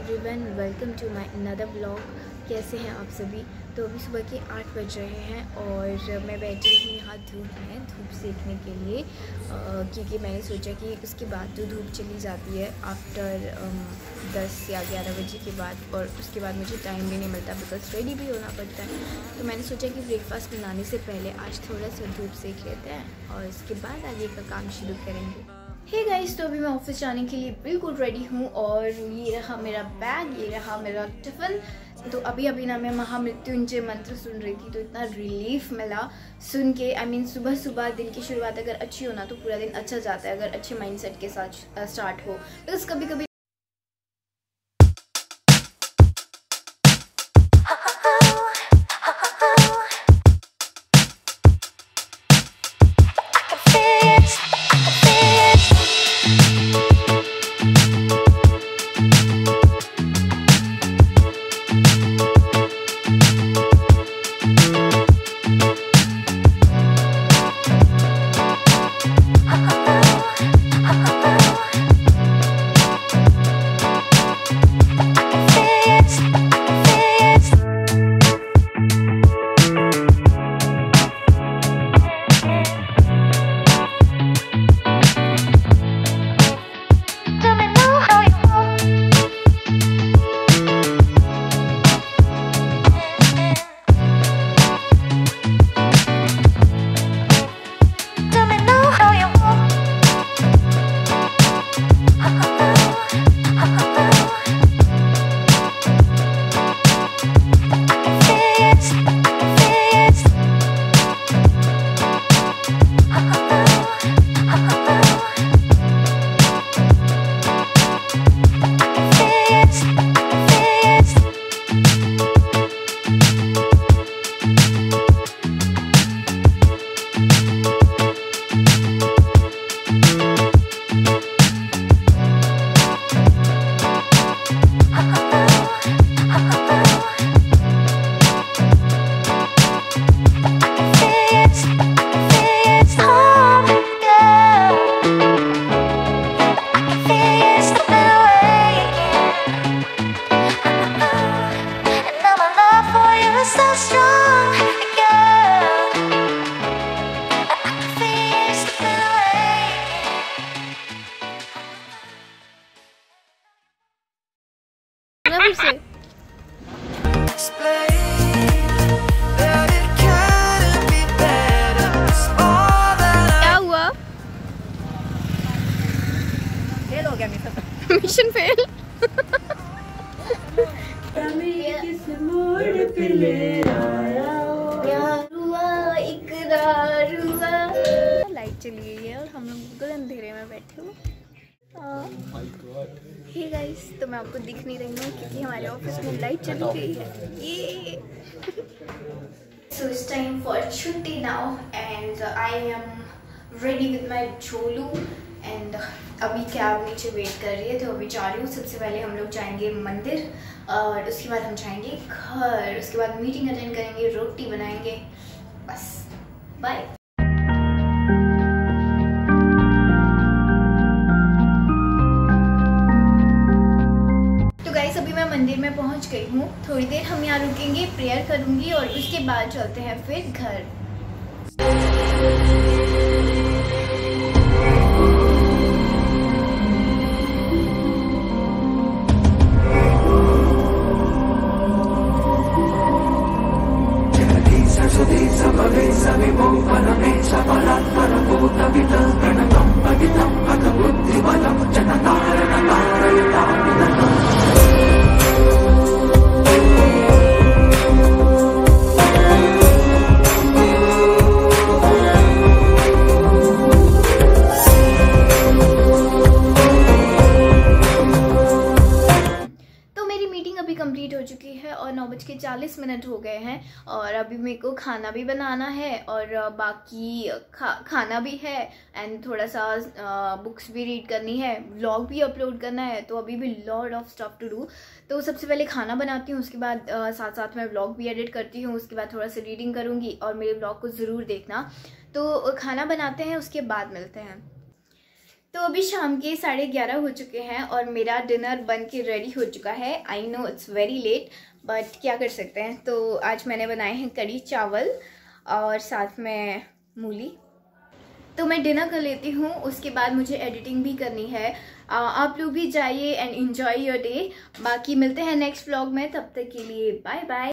Everyone, welcome to my another blog. कैसे हैं आप सभी? तो अभी सुबह के 8 बज रहे हैं और मैं बैठी हूँ यहाँ धूप सेकने के लिए, क्योंकि मैंने सोचा कि उसके बाद जो धूप चली जाती है आफ्टर 10 या 11 बजे के बाद, और उसके बाद मुझे टाइम भी नहीं मिलता बिकॉज रेडी भी होना पड़ता है। तो मैंने सोचा कि ब्रेकफास्ट बनाने से पहले आज थोड़ा सा धूप सेक लेते हैं और उसके बाद आगे का काम शुरू करेंगे। हे गाइस, तो अभी मैं ऑफिस जाने के लिए बिल्कुल रेडी हूँ और ये रहा मेरा बैग, ये रहा मेरा टिफ़िन। तो अभी ना मैं महामृत्युंजय मंत्र सुन रही थी, तो इतना रिलीफ मिला सुन के। आई मीन सुबह सुबह दिन की शुरुआत अगर अच्छी हो ना तो पूरा दिन अच्छा जाता है, अगर अच्छे माइंडसेट के साथ स्टार्ट हो। बिकॉज कभी कभी मिशन फेल। लाइट चली गई है और हम लोग बिल्कुल अंधेरे में बैठे हुए। हे गाइस, तो मैं आपको दिख नहीं रही हूँ क्योंकि हमारे ऑफिस में लाइट चली गई है। ये सो इट्स टाइम फॉर छुट्टी now and I am ready with my झोलू एंड अभी कैब नीचे वेट कर रही है, तो अभी जा रही हूँ। सबसे पहले हम लोग जाएंगे मंदिर और उसके बाद हम जाएंगे घर, उसके बाद मीटिंग अटेंड करेंगे, रोटी बनाएंगे, बस बाय। तो गाइस, अभी मैं मंदिर में पहुँच गई हूँ। थोड़ी देर हम यहाँ रुकेंगे, प्रेयर करूँगी और उसके बाद चलते हैं फिर घर। कंप्लीट हो चुकी है और 9:40 हो गए हैं और अभी मेरे को खाना भी बनाना है और बाकी खाना भी है एंड थोड़ा सा बुक्स भी रीड करनी है, व्लॉग भी अपलोड करना है, तो अभी भी lot of stuff to do. तो सबसे पहले खाना बनाती हूँ, उसके बाद साथ साथ में व्लॉग भी एडिट करती हूँ, उसके बाद थोड़ा सा रीडिंग करूँगी और मेरे व्लॉग को ज़रूर देखना। तो खाना बनाते हैं, उसके बाद मिलते हैं। तो अभी शाम के 11:30 हो चुके हैं और मेरा डिनर बन के रेडी हो चुका है। I know it's very late, but क्या कर सकते हैं। तो आज मैंने बनाए हैं कढ़ी चावल और साथ में मूली। तो मैं डिनर कर लेती हूँ, उसके बाद मुझे एडिटिंग भी करनी है। आप लोग भी जाइए एंड एंजॉय योर डे। बाकी मिलते हैं नेक्स्ट व्लॉग में, तब तक के लिए बाय बाय।